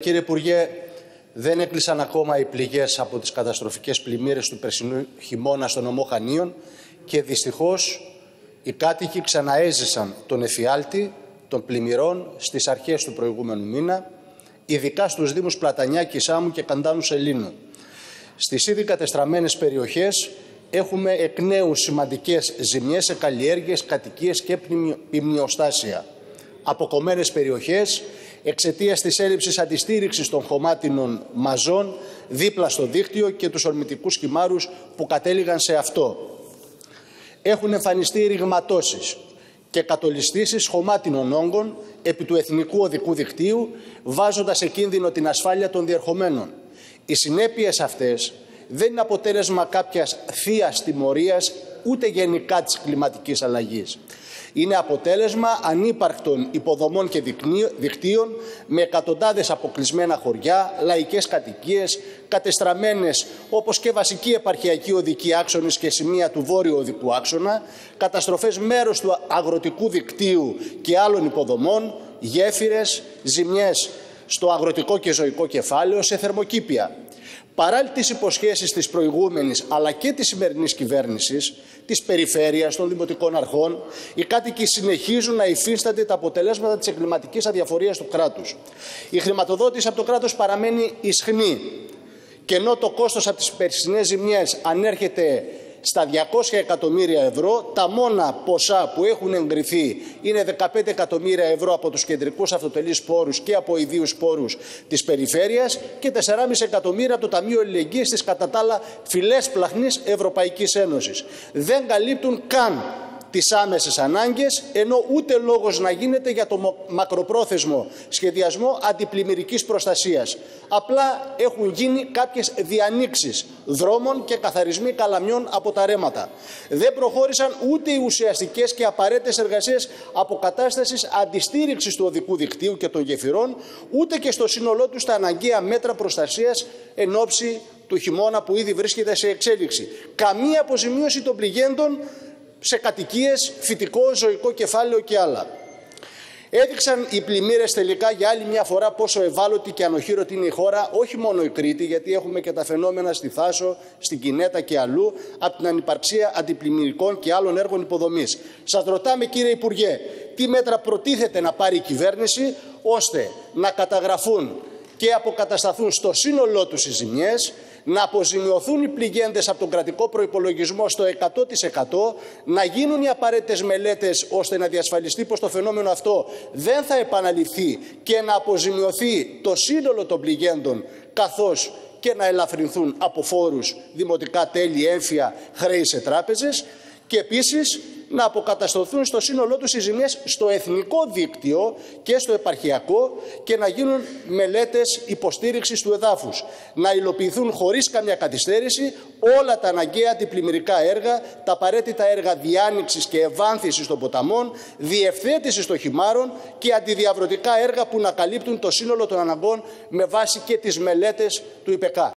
Κύριε Υπουργέ, δεν έκλεισαν ακόμα οι πληγές από τις καταστροφικές πλημμύρες του περσινού χειμώνα στο νομό Χανίων και δυστυχώς οι κάτοικοι ξαναέζησαν τον εφιάλτη των πλημμυρών στις αρχές του προηγούμενου μήνα, ειδικά στους δήμους Πλατανιάκη, Σάμου και Καντάνου Σελήνου. Στις ήδη κατεστραμμένες περιοχές έχουμε εκ νέου σημαντικές ζημιές σε καλλιέργειες, κατοικίες και ποιμνιοστάσια. Αποκομμένες περιοχές εξαιτίας της έλλειψης αντιστήριξης των χωμάτινων μαζών δίπλα στο δίκτυο και τους ορμητικούς χυμάρους που κατέληγαν σε αυτό. Έχουν εμφανιστεί ρηγματώσεις και κατολιστήσεις χωμάτινων όγκων επί του εθνικού οδικού δικτύου, βάζοντας σε κίνδυνο την ασφάλεια των διερχομένων. Οι συνέπειες αυτές δεν είναι αποτέλεσμα κάποιας θείας τιμωρίας, ούτε γενικά της κλιματικής αλλαγής. Είναι αποτέλεσμα ανύπαρκτων υποδομών και δικτύων με εκατοντάδες αποκλεισμένα χωριά, λαϊκές κατοικίες, κατεστραμμένες όπως και βασικοί επαρχιακοί οδικοί άξονες και σημεία του βόρειου οδικού άξονα, καταστροφές μέρους του αγροτικού δικτύου και άλλων υποδομών, γέφυρες, ζημιές στο αγροτικό και ζωικό κεφάλαιο, σε θερμοκήπια. Παράλληλα τις υποσχέσεις της προηγούμενης αλλά και της σημερινής κυβέρνησης, της περιφέρειας, των δημοτικών αρχών, οι κάτοικοι συνεχίζουν να υφίστανται τα αποτελέσματα της εγκληματικής αδιαφορίας του κράτους. Η χρηματοδότηση από το κράτος παραμένει ισχνή και ενώ το κόστος από τις περσινές ζημιές ανέρχεται στα 200 εκατομμύρια ευρώ, τα μόνα ποσά που έχουν εγκριθεί είναι 15 εκατομμύρια ευρώ από τους κεντρικούς αυτοτελείς πόρους και από ιδίους πόρους της περιφέρειας και 4,5 εκατομμύρια από το Ταμείο Αλληλεγγύης της κατά τα άλλα φυλές πλαχνής Ευρωπαϊκής Ένωσης. Δεν καλύπτουν καν τις άμεσες ανάγκες, ενώ ούτε λόγος να γίνεται για το μακροπρόθεσμο σχεδιασμό αντιπλημμυρικής προστασίας. Απλά έχουν γίνει κάποιες διανοίξεις δρόμων και καθαρισμοί καλαμιών από τα ρέματα. Δεν προχώρησαν ούτε οι ουσιαστικές και απαραίτητες εργασίες αποκατάστασης αντιστήριξης του οδικού δικτύου και των γεφυρών, ούτε και στο σύνολό τους τα αναγκαία μέτρα προστασίας εν ώψη του χειμώνα που ήδη βρίσκεται σε εξέλιξη. Καμία αποζημίωση των πληγέντων σε κατοικίες, φυτικό, ζωικό κεφάλαιο και άλλα. Έδειξαν οι πλημμύρες τελικά για άλλη μια φορά πόσο ευάλωτη και ανοχήρωτη είναι η χώρα, όχι μόνο η Κρήτη, γιατί έχουμε και τα φαινόμενα στη Θάσο, στην Κινέτα και αλλού, από την ανυπαρξία αντιπλημμυρικών και άλλων έργων υποδομής. Σας ρωτάμε, κύριε Υπουργέ, τι μέτρα προτίθεται να πάρει η κυβέρνηση ώστε να καταγραφούν και αποκατασταθούν στο σύνολό τους οι ζημιές, να αποζημιωθούν οι πληγέντες από τον κρατικό προϋπολογισμό στο 100%, να γίνουν οι απαραίτητες μελέτες ώστε να διασφαλιστεί πως το φαινόμενο αυτό δεν θα επαναληφθεί και να αποζημιωθεί το σύνολο των πληγέντων, καθώς και να ελαφρυνθούν από φόρους, δημοτικά τέλη, έμφυα, χρέη σε τράπεζες και επίσης να αποκατασταθούν στο σύνολό τους οι ζημιές στο εθνικό δίκτυο και στο επαρχιακό και να γίνουν μελέτες υποστήριξης του εδάφους. Να υλοποιηθούν χωρίς καμιά καθυστέρηση όλα τα αναγκαία αντιπλημμυρικά έργα, τα απαραίτητα έργα διάνοιξης και ευάνθησης των ποταμών, διευθέτησης των χυμάρων και αντιδιαβρωτικά έργα που να καλύπτουν το σύνολο των αναγκών με βάση και τις μελέτες του ΙΠΕΚΑ.